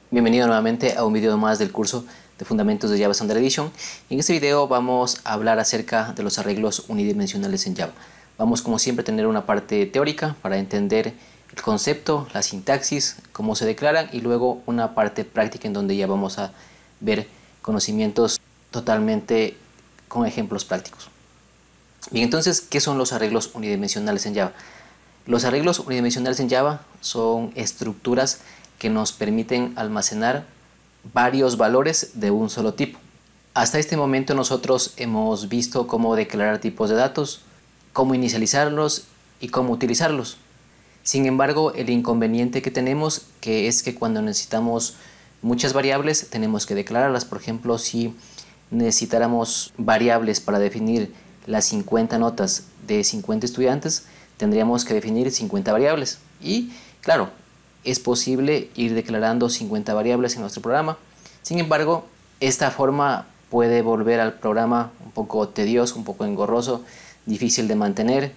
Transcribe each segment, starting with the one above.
Bienvenido nuevamente a un video más del curso de Fundamentos de Java Standard Edition. En este video vamos a hablar acerca de los arreglos unidimensionales en Java. Vamos, como siempre, a tener una parte teórica para entender el concepto, la sintaxis, cómo se declaran, y luego una parte práctica en donde ya vamos a ver conocimientos totalmente con ejemplos prácticos. Bien, entonces, ¿qué son los arreglos unidimensionales en Java? Los arreglos unidimensionales en Java son estructuras que nos permiten almacenar varios valores de un solo tipo. Hasta este momento nosotros hemos visto cómo declarar tipos de datos, cómo inicializarlos y cómo utilizarlos. Sin embargo, el inconveniente que tenemos es que cuando necesitamos muchas variables tenemos que declararlas. Por ejemplo, si necesitáramos variables para definir las 50 notas de 50 estudiantes, tendríamos que definir 50 variables. Y claro, es posible ir declarando 50 variables en nuestro programa. Sin embargo, esta forma puede volver al programa un poco tedioso, un poco engorroso, difícil de mantener,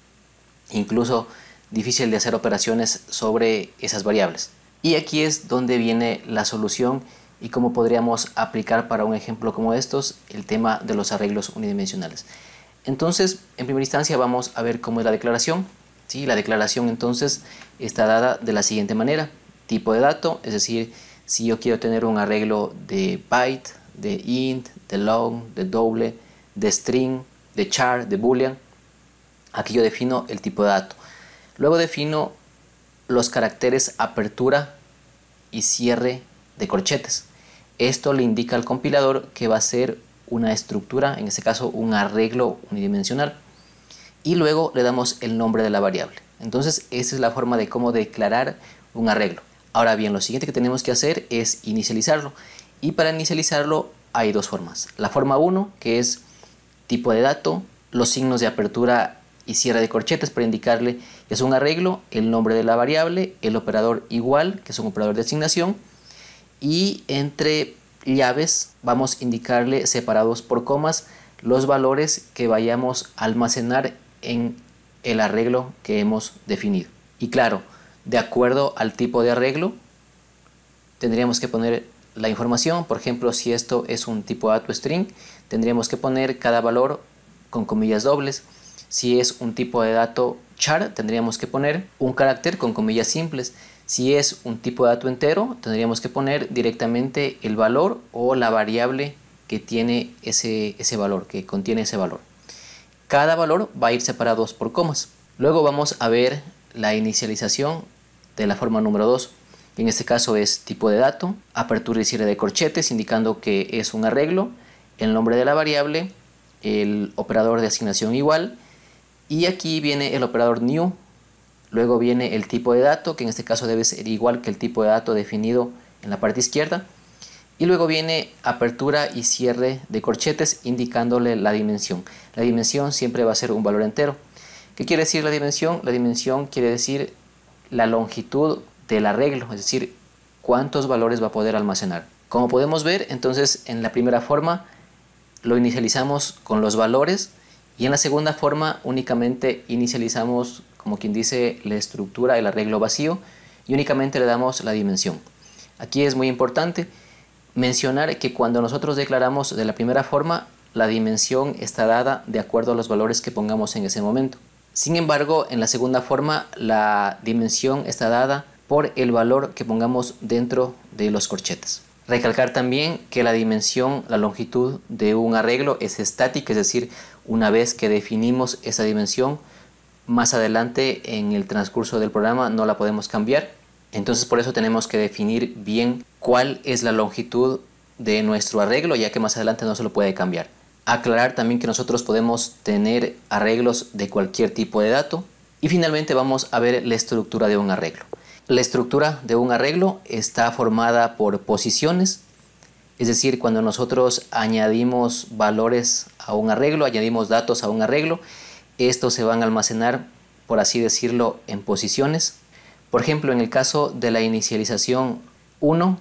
incluso difícil de hacer operaciones sobre esas variables. Y aquí es donde viene la solución y cómo podríamos aplicar para un ejemplo como estos el tema de los arreglos unidimensionales. Entonces, en primera instancia vamos a ver cómo es la declaración. ¿Sí? La declaración entonces está dada de la siguiente manera: tipo de dato, es decir, si yo quiero tener un arreglo de byte, de int, de long, de doble, de string, de char, de boolean, aquí yo defino el tipo de dato. Luego defino los caracteres apertura y cierre de corchetes. Esto le indica al compilador que va a ser una estructura, en este caso un arreglo unidimensional. Y luego le damos el nombre de la variable. Entonces esa es la forma de cómo declarar un arreglo. Ahora bien, lo siguiente que tenemos que hacer es inicializarlo, y para inicializarlo hay dos formas. La forma 1, que es tipo de dato, los signos de apertura y cierre de corchetes para indicarle que es un arreglo, el nombre de la variable, el operador igual, que es un operador de asignación, y entre llaves vamos a indicarle separados por comas los valores que vayamos a almacenar en el arreglo que hemos definido. Y claro, de acuerdo al tipo de arreglo tendríamos que poner la información. Por ejemplo, si esto es un tipo de dato string, tendríamos que poner cada valor con comillas dobles. Si es un tipo de dato char, tendríamos que poner un carácter con comillas simples. Si es un tipo de dato entero, tendríamos que poner directamente el valor o la variable que tiene ese valor, que contiene ese valor. Cada valor va a ir separados por comas. Luego vamos a ver la inicialización de la forma número 2. En este caso es tipo de dato, apertura y cierre de corchetes, indicando que es un arreglo, el nombre de la variable, el operador de asignación igual, y aquí viene el operador new. Luego viene el tipo de dato, que en este caso debe ser igual que el tipo de dato definido en la parte izquierda. Y luego viene apertura y cierre de corchetes, indicándole la dimensión. La dimensión siempre va a ser un valor entero. ¿Qué quiere decir la dimensión? La dimensión quiere decir la longitud del arreglo, es decir, cuántos valores va a poder almacenar. Como podemos ver, entonces en la primera forma lo inicializamos con los valores, y en la segunda forma únicamente inicializamos, como quien dice, la estructura, el arreglo vacío, y únicamente le damos la dimensión. Aquí es muy importante mencionar que cuando nosotros declaramos de la primera forma, la dimensión está dada de acuerdo a los valores que pongamos en ese momento. Sin embargo, en la segunda forma, la dimensión está dada por el valor que pongamos dentro de los corchetes. Recalcar también que la dimensión, la longitud de un arreglo es estática, es decir, una vez que definimos esa dimensión, más adelante en el transcurso del programa no la podemos cambiar. Entonces por eso tenemos que definir bien cuál es la longitud de nuestro arreglo, ya que más adelante no se lo puede cambiar. Aclarar también que nosotros podemos tener arreglos de cualquier tipo de dato. Y finalmente vamos a ver la estructura de un arreglo. La estructura de un arreglo está formada por posiciones, es decir, cuando nosotros añadimos valores a un arreglo, añadimos datos a un arreglo, estos se van a almacenar, por así decirlo, en posiciones. Por ejemplo, en el caso de la inicialización 1,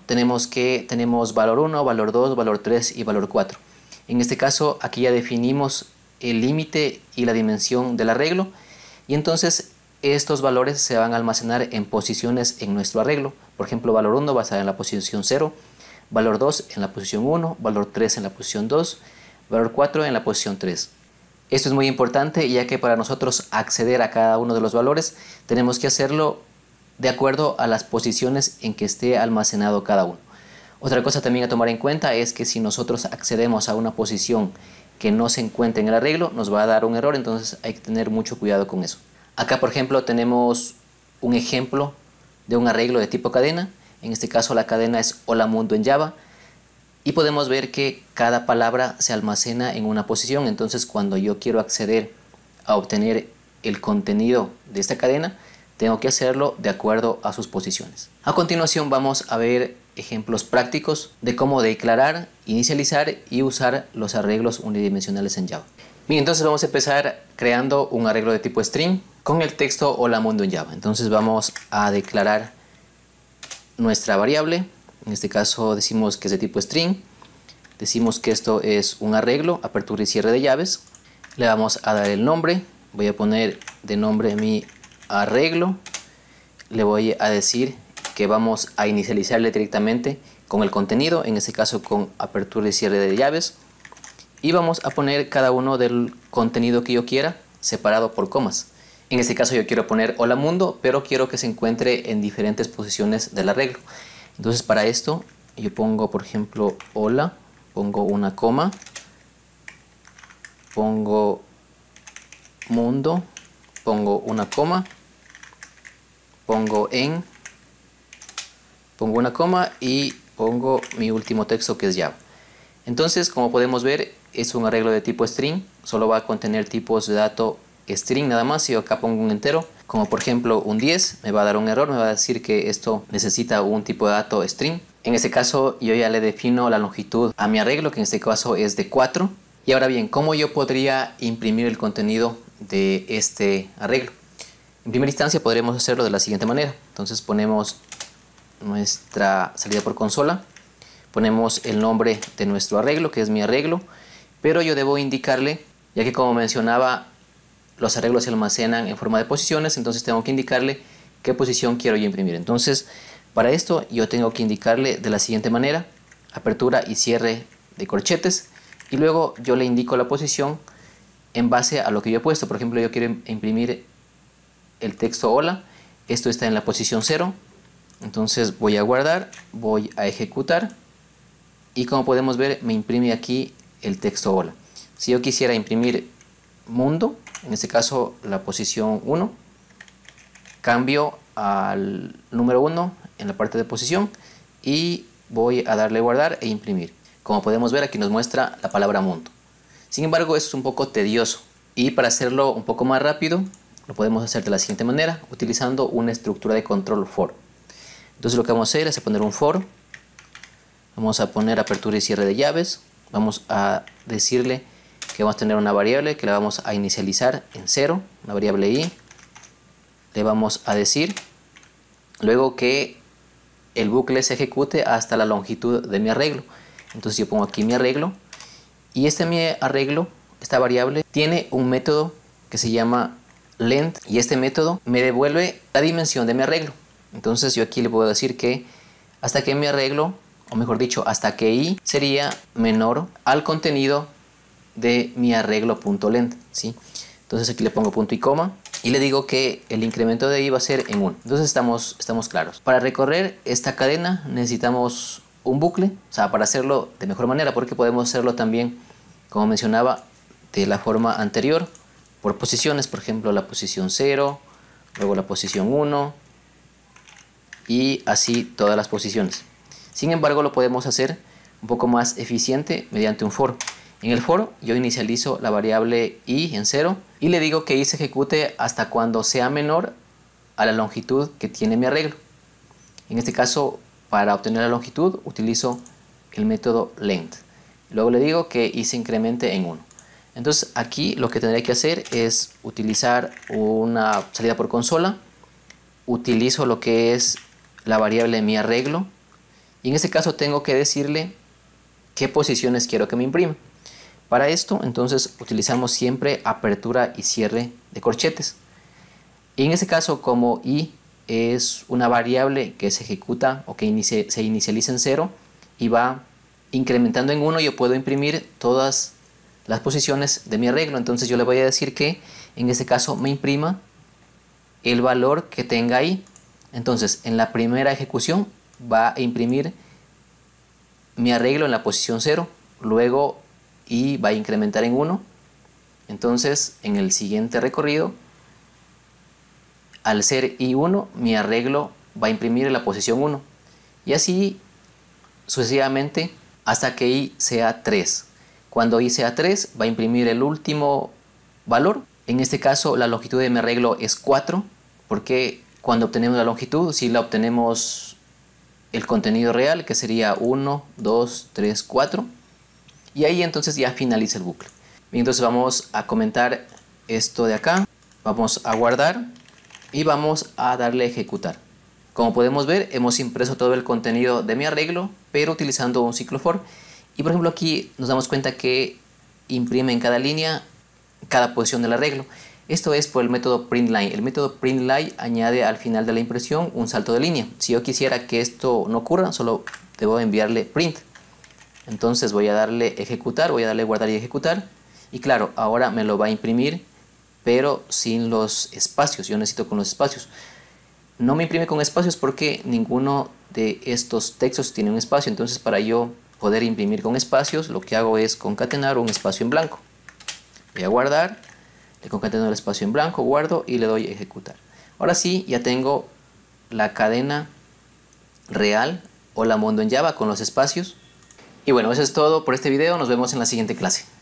tenemos valor 1, valor 2, valor 3 y valor 4. En este caso, aquí ya definimos el límite y la dimensión del arreglo, y entonces estos valores se van a almacenar en posiciones en nuestro arreglo. Por ejemplo, valor 1 va a estar en la posición 0, valor 2 en la posición 1, valor 3 en la posición 2, valor 4 en la posición 3. Esto es muy importante, ya que para nosotros acceder a cada uno de los valores tenemos que hacerlo de acuerdo a las posiciones en que esté almacenado cada uno. Otra cosa también a tomar en cuenta es que si nosotros accedemos a una posición que no se encuentre en el arreglo, nos va a dar un error, entonces hay que tener mucho cuidado con eso. Acá, por ejemplo, tenemos un ejemplo de un arreglo de tipo cadena. En este caso la cadena es Hola Mundo en Java. Y podemos ver que cada palabra se almacena en una posición. Entonces, cuando yo quiero acceder a obtener el contenido de esta cadena, tengo que hacerlo de acuerdo a sus posiciones. A continuación vamos a ver ejemplos prácticos de cómo declarar, inicializar y usar los arreglos unidimensionales en Java. Bien, entonces vamos a empezar creando un arreglo de tipo string con el texto Hola Mundo en Java. Entonces vamos a declarar nuestra variable. En este caso decimos que es de tipo string. Decimos que esto es un arreglo, apertura y cierre de llaves. Le vamos a dar el nombre. Voy a poner de nombre mi arreglo. Le voy a decir que vamos a inicializarle directamente con el contenido, en este caso con apertura y cierre de llaves. Y vamos a poner cada uno del contenido que yo quiera separado por comas. En este caso yo quiero poner Hola Mundo, pero quiero que se encuentre en diferentes posiciones del arreglo. Entonces para esto yo pongo, por ejemplo, Hola, pongo una coma, pongo Mundo, pongo una coma, pongo pongo una coma y pongo mi último texto que es Java. Entonces, como podemos ver, es un arreglo de tipo string, solo va a contener tipos de dato string nada más. Si yo acá pongo un entero, como por ejemplo un 10, me va a dar un error, me va a decir que esto necesita un tipo de dato string. En este caso yo ya le defino la longitud a mi arreglo, que en este caso es de 4. Y ahora bien, ¿cómo yo podría imprimir el contenido de este arreglo? En primera instancia podremos hacerlo de la siguiente manera. Entonces ponemos nuestra salida por consola, ponemos el nombre de nuestro arreglo, que es mi arreglo, pero yo debo indicarle, ya que como mencionaba, los arreglos se almacenan en forma de posiciones, entonces tengo que indicarle qué posición quiero yo imprimir. Entonces, para esto yo tengo que indicarle de la siguiente manera: apertura y cierre de corchetes, y luego yo le indico la posición en base a lo que yo he puesto. Por ejemplo, yo quiero imprimir el texto Hola, esto está en la posición 0, entonces voy a guardar, voy a ejecutar, y como podemos ver me imprime aquí el texto Hola. Si yo quisiera imprimir Mundo, en este caso la posición 1, cambio al número 1 en la parte de posición y voy a darle guardar e imprimir. Como podemos ver, aquí nos muestra la palabra Mundo. Sin embargo, esto es un poco tedioso, y para hacerlo un poco más rápido lo podemos hacer de la siguiente manera, utilizando una estructura de control for. Entonces lo que vamos a hacer es poner un for, vamos a poner apertura y cierre de llaves, vamos a decirle que vamos a tener una variable que la vamos a inicializar en 0, una variable i. Le vamos a decir luego que el bucle se ejecute hasta la longitud de mi arreglo. Entonces yo pongo aquí mi arreglo, y mi arreglo, esta variable, tiene un método que se llama length, y este método me devuelve la dimensión de mi arreglo. Entonces yo aquí le puedo decir que hasta que mi arreglo, o mejor dicho, hasta que i sería menor al contenido de mi arreglo.length, ¿sí? Entonces aquí le pongo punto y coma y le digo que el incremento de i va a ser en 1. Entonces estamos claros. Para recorrer esta cadena necesitamos un bucle, o sea, para hacerlo de mejor manera, porque podemos hacerlo también, como mencionaba, de la forma anterior, por posiciones. Por ejemplo, la posición 0, luego la posición 1 y así todas las posiciones. Sin embargo, lo podemos hacer un poco más eficiente mediante un for. En el for yo inicializo la variable i en 0 y le digo que i se ejecute hasta cuando sea menor a la longitud que tiene mi arreglo. En este caso, para obtener la longitud utilizo el método length. Luego le digo que i se incremente en 1. Entonces aquí lo que tendré que hacer es utilizar una salida por consola. Utilizo lo que es la variable mi arreglo, y en este caso tengo que decirle qué posiciones quiero que me imprima. Para esto entonces utilizamos siempre apertura y cierre de corchetes, y en este caso, como i es una variable que se ejecuta o que se inicializa en 0 y va incrementando en 1. Yo puedo imprimir todas las posiciones de mi arreglo. Entonces yo le voy a decir que en este caso me imprima el valor que tenga ahí. Entonces en la primera ejecución va a imprimir mi arreglo en la posición 0, luego y va a incrementar en 1. Entonces en el siguiente recorrido, al ser I1, mi arreglo va a imprimir en la posición 1 y así sucesivamente hasta que I sea 3. Cuando I sea 3 va a imprimir el último valor. En este caso la longitud de mi arreglo es 4, porque cuando obtenemos la longitud, si la obtenemos el contenido real, que sería 1, 2, 3, 4, y ahí entonces ya finaliza el bucle. Bien, entonces vamos a comentar esto de acá, vamos a guardar y vamos a darle a ejecutar. Como podemos ver, hemos impreso todo el contenido de mi arreglo, pero utilizando un ciclo for. Y por ejemplo aquí nos damos cuenta que imprime en cada línea cada posición del arreglo. Esto es por el método printLine. El método printLine añade al final de la impresión un salto de línea. Si yo quisiera que esto no ocurra, solo debo enviarle print. Entonces voy a darle ejecutar, voy a darle guardar y ejecutar. Y claro, ahora me lo va a imprimir, pero sin los espacios. Yo necesito con los espacios. No me imprime con espacios porque ninguno de estos textos tiene un espacio. Entonces para yo poder imprimir con espacios, lo que hago es concatenar un espacio en blanco. Voy a guardar, le concateno el espacio en blanco, guardo y le doy ejecutar. Ahora sí, ya tengo la cadena real o la Mondo en Java con los espacios. Y bueno, eso es todo por este video. Nos vemos en la siguiente clase.